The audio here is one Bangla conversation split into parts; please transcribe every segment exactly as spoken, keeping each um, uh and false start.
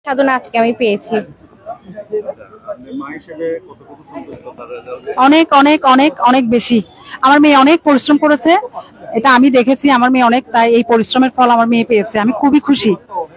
সাধনা আজকে আমি পেয়েছি। অনেক অনেক অনেক অনেক বেশি। আমার মেয়ে অনেক পরিশ্রম করেছে, এটা আমি দেখেছি। আমার মেয়ে অনেক, তাই এই পরিশ্রমের ফল আমার মেয়ে পেয়েছে। আমি খুবই খুশি।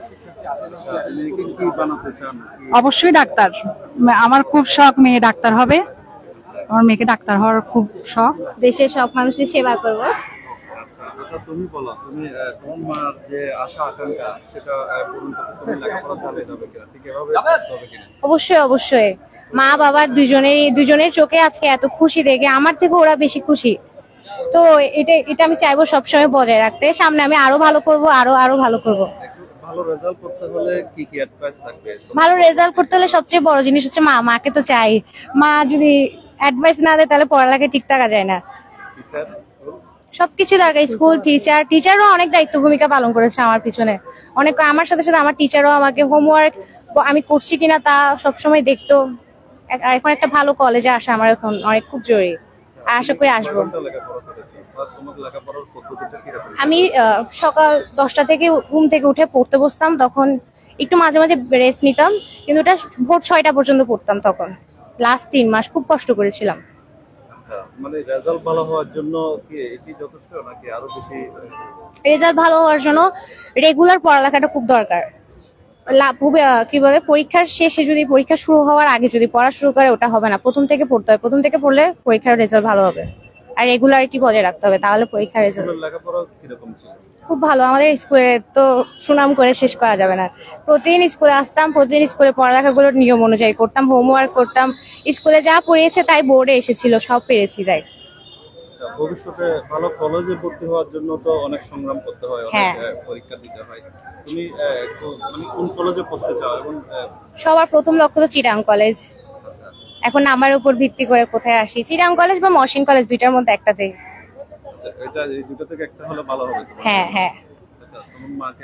অবশ্যই ডাক্তার। আমার খুব শখ মেয়ে ডাক্তার হবে। আমার মেয়েকে ডাক্তার হওয়ার খুব শখ। দেশের সব মানুষের সেবা করব। আচ্ছা তুমি বলো, তুমি তোমার যে আশা আকাঙ্ক্ষা সেটা পূরণ করতে তুমি লেখাপড়া চালিয়ে যাবে কিনা, ঠিক এভাবে হবে কিনা? অবশ্যই অবশ্যই। মা বাবার দুজনেরই দুজনের চোখে আজকে এত খুশি দেখে আমার থেকে ওরা বেশি খুশি। তো এটা এটা আমি চাইবো সবসময় বজায় রাখতে। সামনে আমি আরো ভালো করব, আরো আরো ভালো করব। ভালো রেজাল্ট করতে হলে কি কি অ্যাডভাইস থাকবে? ভালো রেজাল্ট করতে হলে সবচেয়ে বড় জিনিস হচ্ছে মা। মাকে তো চাই। মা যদি অ্যাডভাইস না দেয় তাহলে পড়ালেখা ঠিক থাকা যায় না। সবকিছু দরকার। স্কুল, টিচার টিচারও অনেক দায়িত্ব ভূমিকা পালন করেছে আমার পিছনে। অনেক আমার সাথে সাথে আমার টিচারও আমাকে হোমওয়ার্ক আমি করছি কিনা তা সবসময় দেখতো। আর এখন একটা ভালো কলেজে আসা আমার এখন অনেক খুব জরুরি, আর আশা করি আসবো। আমি সকাল দশটা থেকে ঘুম থেকে উঠে পড়তে বসতাম, তখন একটু মাঝে মাঝে রেস্ট নিতাম, কিন্তু ওটা ভোর ছয়টা পর্যন্ত পড়তাম। তখন লাস্ট তিন মাস খুব কষ্ট করেছিলাম। মানে রেজাল্ট ভালো হওয়ার জন্য কি এটি যথেষ্ট নাকি আরো বেশি? রেজাল্ট ভালো হওয়ার জন্য রেগুলার পড়ালেখাটা খুব দরকার। কি বলে, পরীক্ষার শেষে যদি পরীক্ষা শুরু হওয়ার আগে যদি পড়া শুরু করে ওটা হবে না। প্রথম থেকে পড়তে হবে। প্রথম থেকে পড়লে পরীক্ষার রেজাল্ট ভালো হবে। আর রেগুলারিটি বজায় রাখতে হবে, তাহলে পরীক্ষার রেজাল্ট। লেখাপড়া কিরকম ছিল? খুব ভালো। আমাদের স্কুলে তো সুনাম করে শেষ করা যাবে না। প্রতিদিন স্কুলে আসতাম, প্রতিদিন স্কুলে পড়ালেখাগুলোর নিয়ম অনুযায়ী করতাম, হোমওয়ার্ক করতাম। স্কুলে যা পড়িয়েছে তাই বোর্ডে এসেছিল, সব পেরেছি। তাই ভবিষ্যতে ভালো কলেজে ভর্তি হওয়ার জন্য তো অনেক সংগ্রাম করতে হয়, অনেক পরীক্ষা দিতে হয়। তুমি মানে কোন কলেজে পড়তে চাও? এবং সবার প্রথম লক্ষ্য তো চিটাং কলেজ। এখন আমার উপর ভিত্তি করে কোথায় আসি, চিটাং কলেজ বা মহসিন কলেজ, দুইটার মধ্যে একটাতে। এটা এই দুটো থেকে একটা হলে ভালো হবে। হ্যাঁ হ্যাঁ। আচ্ছা তোমার মাকে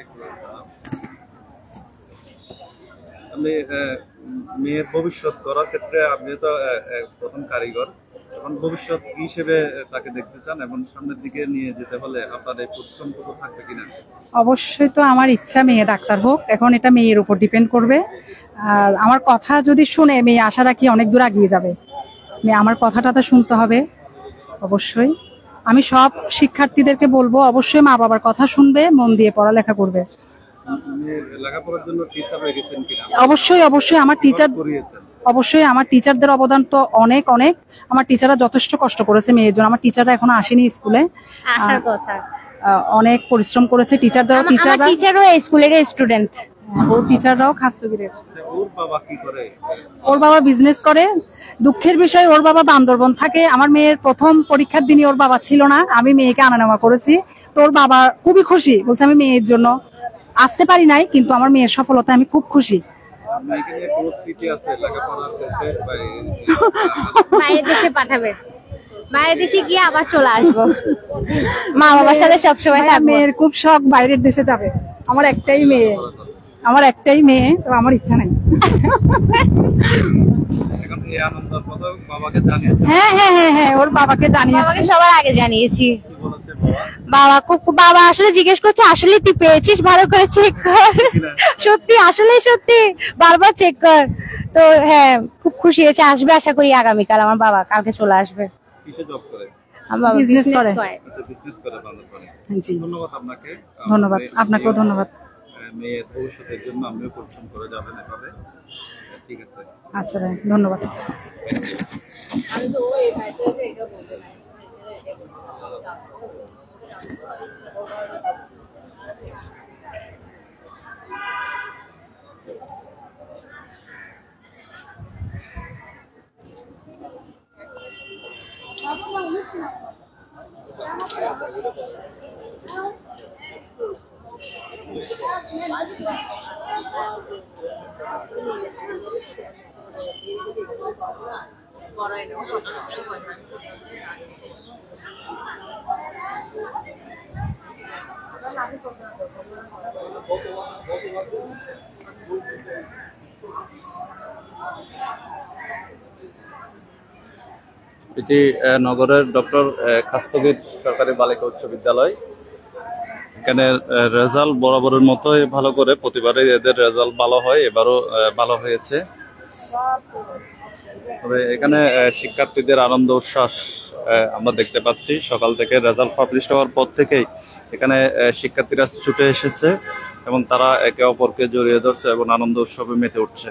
আমি মেয়ের ভবিষ্যৎ করার ক্ষেত্রে আপনি তো প্রথম কারিগর, এখন ভবিষ্যৎ হিসেবে তাকে দেখতে চান এবং সামনের দিকে নিয়ে যেতে হলে আপনার এই পরিশ্রমটুকু থাকবে কিনা? অবশ্যই তো আমার ইচ্ছা মেয়ে ডাক্তার হোক। এখন এটা মেয়ের উপর ডিপেন্ড করবে। আর আমার কথা যদি শুনে মেয়ে আশা রাখি অনেক দূর এগিয়ে যাবে। মেয়ে আমার কথাটা তো শুনতে হবে অবশ্যই। আমি সব শিক্ষার্থীদেরকে বলবো অবশ্যই মা বাবার কথা শুনবে, মন দিয়ে পড়ালেখা করবে। লেখাপড়ার জন্য টিচার হয়ে গেছেন কিনা? অবশ্যই অবশ্যই। আমার টিচার অবশ্যই আমার টিচারদের অবদান তো অনেক অনেক। আমার টিচাররা যথেষ্ট কষ্ট করেছে মেয়ের জন্য। আমার টিচাররা এখনো আসেনি স্কুলে, আসার কথা। অনেক পরিশ্রম করেছে টিচারদের। টিচাররা টিচারও স্কুলের স্টুডেন্ট। ওর টিচাররাও খাসতগিরের। ওর বাবা কি করে? ওর বাবা বিজনেস করে। দুঃখের বিষয় ওর বাবা বান্দরবন থাকে। আমার মেয়ের প্রথম পরীক্ষার দিনই ওর বাবা ছিল না, আমি মেয়েকে আনা নেওয়া করেছি। তো ওর বাবা খুবই খুশি, বলছে আমি মেয়ের জন্য আসতে পারি নাই, কিন্তু আমার মেয়ের সফলতা আমি খুব খুশি। বাইরের দেশে পাঠাবে, বাইরের দেশে গিয়ে আবার চলে আসবো। মা বাবার সাথে সবসময় থাকবো। মেয়ের খুব শখ বাইরের দেশে যাবে। আমার একটাই মেয়ে, আমার একটাই মেয়ে, তো আমার ইচ্ছা নাই। হ্যাঁ হ্যাঁ হ্যাঁ হ্যাঁ ওর বাবাকে জানিয়েছি, সবার আগে জানিয়েছি। বাবা খুব বাবা আসলে জিজ্ঞেস করছে আসলে তুই পেয়েছিস, ভালো করে চেক কর। সত্যি আসলে সত্যি বারবার চেক কর। তো হ্যাঁ খুব খুশি হয়েছে। আসবে আশা করি আগামীকাল। আমার বাবা কালকে চলে আসবে। কিসে জব করে? আমার বাবা বিজনেস করে। আচ্ছা বিজনেস করে, ভালো করে। জি ধন্যবাদ আপনাকে। ধন্যবাদ আপনাকেও ধন্যবাদ। মেয়ের ভবিষ্যতের জন্য আমিও পরিশ্রম করে যাবেন এভাবে। ঠিক আছে। আচ্ছা ভাই ধন্যবাদ। এটি নগরের ডক্টর খাস্তগীর সরকারি বালিকা উচ্চ বিদ্যালয়। এখানে রেজাল্ট বরাবরের মতোই ভালো করে, প্রতিবারে এদের রেজাল্ট ভালো হয়, এবারও ভালো হয়েছে। তবে এখানে শিক্ষার্থীদের আনন্দ উচ্ছ্বাস আমরা দেখতে পাচ্ছি। সকাল থেকে রেজাল্ট পাবলিশ হওয়ার পর থেকেই এখানে শিক্ষার্থীরা ছুটে এসেছে এবং তারা একে অপরকে জড়িয়ে ধরছে এবং আনন্দ উৎসবে মেতে উঠছে।